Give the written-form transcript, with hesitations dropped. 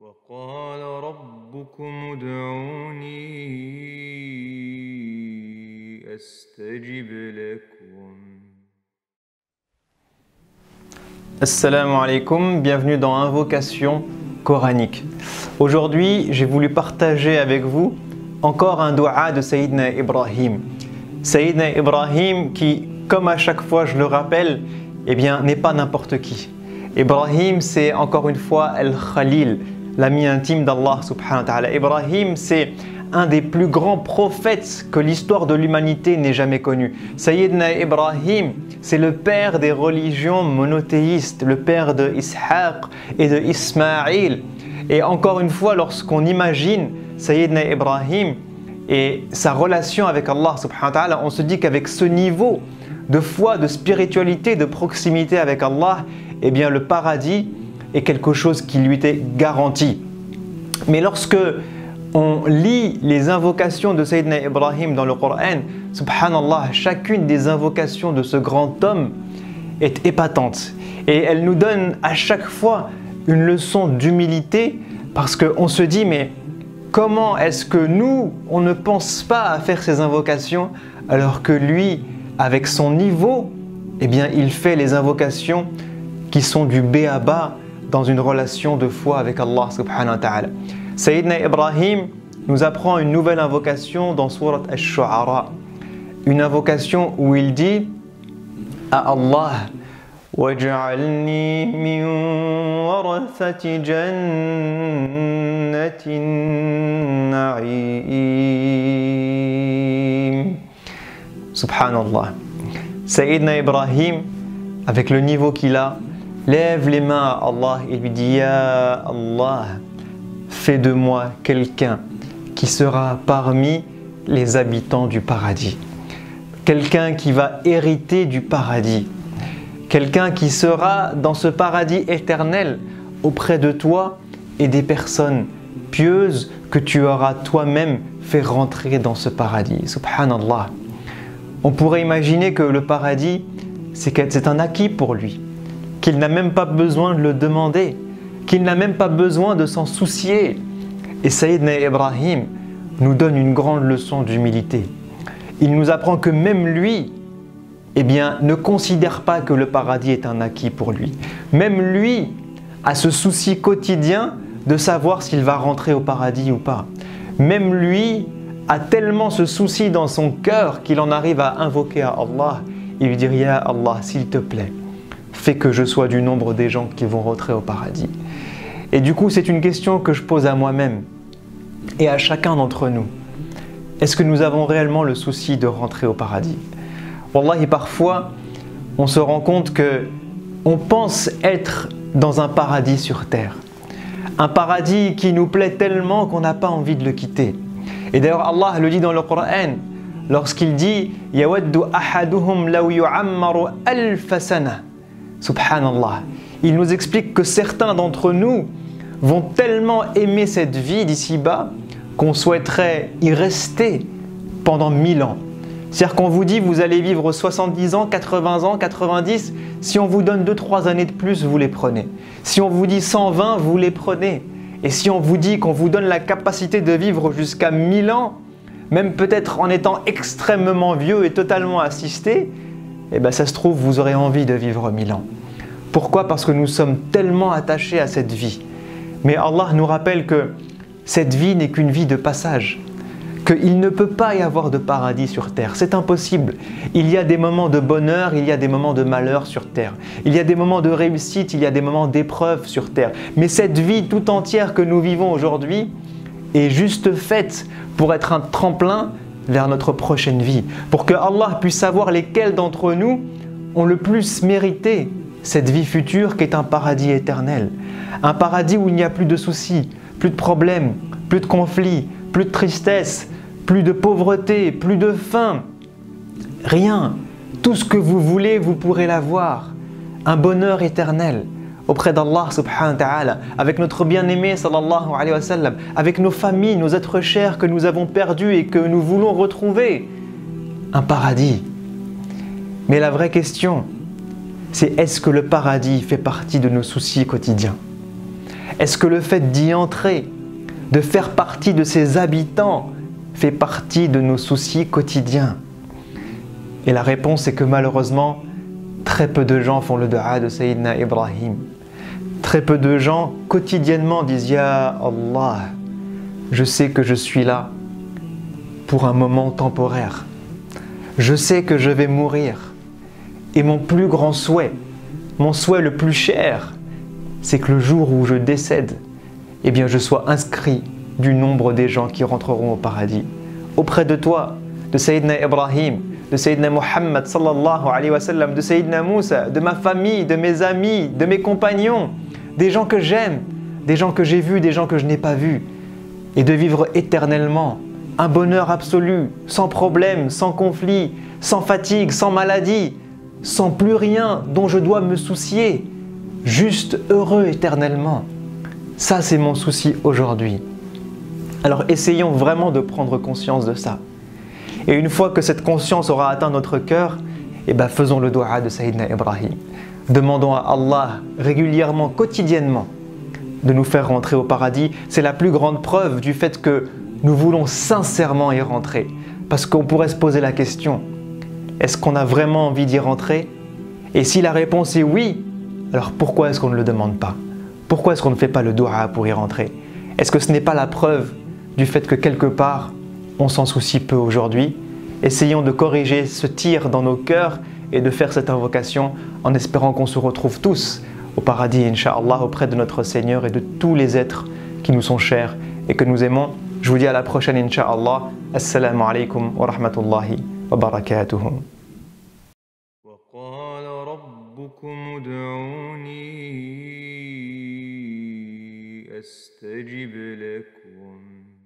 وقال ربكم ادعوني أستجب لكم. Assalamu alaikum, bienvenue dans Invocation coranique. Aujourd'hui, j'ai voulu partager avec vous encore un dua de Sayyidina Ibrahim. Sayyidina Ibrahim qui, comme à chaque fois je le rappelle, n'est pas n'importe qui. Ibrahim, c'est encore une fois Al-Khalil, l'ami intime d'Allah subhanahu wa ta'ala. Ibrahim, c'est un des plus grands prophètes que l'histoire de l'humanité n'ait jamais connu. Sayyidina Ibrahim, c'est le père des religions monothéistes, le père de Ishaq et de Ismaïl. Et encore une fois, lorsqu'on imagine Sayyidina Ibrahim et sa relation avec Allah subhanahu wa ta'ala, on se dit qu'avec ce niveau de foi, de spiritualité, de proximité avec Allah, le paradis est quelque chose qui lui était garanti. Mais lorsque on lit les invocations de Sayyidina Ibrahim dans le Coran, subhanallah, chacune des invocations de ce grand homme est épatante. Et elle nous donne à chaque fois une leçon d'humilité parce qu'on se dit, mais comment est-ce que nous, on ne pense pas à faire ces invocations alors que lui, avec son niveau, il fait les invocations qui sont du b.a.-ba dans une relation de foi avec Allah subhanahu wa ta'ala. Sayyidina Ibrahim nous apprend une nouvelle invocation dans Surat Ash-Shu'ara. Une invocation où il dit à Allah وَاجْعَلْنِي مِنْ وَرَثَةِ جَنَّةِ النَّعِيمِ. Subhanallah. Sayyidina Ibrahim, avec le niveau qu'il a, lève les mains à Allah et lui dit Ya Allah, fais de moi quelqu'un qui sera parmi les habitants du paradis. Quelqu'un qui va hériter du paradis. Quelqu'un qui sera dans ce paradis éternel auprès de toi et des personnes pieuses que tu auras toi-même fait rentrer dans ce paradis. Subhanallah. On pourrait imaginer que le paradis, c'est un acquis pour lui, qu'il n'a même pas besoin de le demander, qu'il n'a même pas besoin de s'en soucier. Et Sayyidina Ibrahim nous donne une grande leçon d'humilité. Il nous apprend que même lui, ne considère pas que le paradis est un acquis pour lui. Même lui a ce souci quotidien de savoir s'il va rentrer au paradis ou pas. Même lui a tellement ce souci dans son cœur qu'il en arrive à invoquer à Allah et lui dire Ya Allah, s'il te plaît, fais que je sois du nombre des gens qui vont rentrer au paradis. Et du coup, c'est une question que je pose à moi-même et à chacun d'entre nous. Est-ce que nous avons réellement le souci de rentrer au paradis? Wallahi, parfois, on se rend compte que on pense être dans un paradis sur terre. Un paradis qui nous plaît tellement qu'on n'a pas envie de le quitter. Et d'ailleurs, Allah le dit dans le Coran, lorsqu'il dit « Yawaddu ahaduhum law yu'ammaru alfa sana » Subhanallah. Il nous explique que certains d'entre nous vont tellement aimer cette vie d'ici-bas qu'on souhaiterait y rester pendant 1000 ans. C'est-à-dire qu'on vous dit vous allez vivre 70 ans, 80 ans, 90, si on vous donne 2-3 années de plus, vous les prenez. Si on vous dit 120, vous les prenez. Et si on vous dit qu'on vous donne la capacité de vivre jusqu'à 1000 ans, même peut-être en étant extrêmement vieux et totalement assisté, ça se trouve vous aurez envie de vivre 1000 ans. Pourquoi? Parce que nous sommes tellement attachés à cette vie. Mais Allah nous rappelle que cette vie n'est qu'une vie de passage. Qu'il ne peut pas y avoir de paradis sur terre. C'est impossible. Il y a des moments de bonheur, il y a des moments de malheur sur terre. Il y a des moments de réussite, il y a des moments d'épreuve sur terre. Mais cette vie tout entière que nous vivons aujourd'hui est juste faite pour être un tremplin vers notre prochaine vie. Pour que Allah puisse savoir lesquels d'entre nous ont le plus mérité cette vie future qui est un paradis éternel. Un paradis où il n'y a plus de soucis, plus de problèmes, plus de conflits, plus de tristesse, plus de pauvreté, plus de faim. Rien. Tout ce que vous voulez, vous pourrez l'avoir. Un bonheur éternel auprès d'Allah subhanahu wa ta'ala, avec notre bien-aimé sallallahu alayhi wa sallam, avec nos familles, nos êtres chers que nous avons perdus et que nous voulons retrouver. Un paradis. Mais la vraie question, c'est est-ce que le paradis fait partie de nos soucis quotidiens? Est-ce que le fait d'y entrer, de faire partie de ses habitants, fait partie de nos soucis quotidiens? Et la réponse est que malheureusement, très peu de gens font le dua de Sayyidina Ibrahim. Très peu de gens quotidiennement disent « Ya Allah, je sais que je suis là pour un moment temporaire. Je sais que je vais mourir. Et mon plus grand souhait, mon souhait le plus cher, c'est que le jour où je décède, eh bien je sois inscrit du nombre des gens qui rentreront au paradis. Auprès de toi, de Sayyidina Ibrahim, de Sayyidina Muhammad sallallahu alayhi wa sallam, de Sayyidina Moussa, de ma famille, de mes amis, de mes compagnons, des gens que j'aime, des gens que j'ai vus, des gens que je n'ai pas vus, et de vivre éternellement un bonheur absolu, sans problème, sans conflit, sans fatigue, sans maladie, sans plus rien dont je dois me soucier, juste heureux éternellement. Ça, c'est mon souci aujourd'hui. Alors essayons vraiment de prendre conscience de ça. Et une fois que cette conscience aura atteint notre cœur, eh ben faisons le dua de Sayyidina Ibrahim. Demandons à Allah régulièrement, quotidiennement, de nous faire rentrer au paradis. C'est la plus grande preuve du fait que nous voulons sincèrement y rentrer. Parce qu'on pourrait se poser la question, est-ce qu'on a vraiment envie d'y rentrer? Et si la réponse est oui, alors pourquoi est-ce qu'on ne le demande pas? Pourquoi est-ce qu'on ne fait pas le dua pour y rentrer? Est-ce que ce n'est pas la preuve du fait que quelque part, on s'en soucie peu aujourd'hui? Essayons de corriger ce tir dans nos cœurs et de faire cette invocation en espérant qu'on se retrouve tous au paradis, Inch'Allah, auprès de notre Seigneur et de tous les êtres qui nous sont chers et que nous aimons. Je vous dis à la prochaine, Inch'Allah. Assalamu alaikum wa rahmatullahi wa barakatuhu. وقال ربكم ادعوني أستجب لكم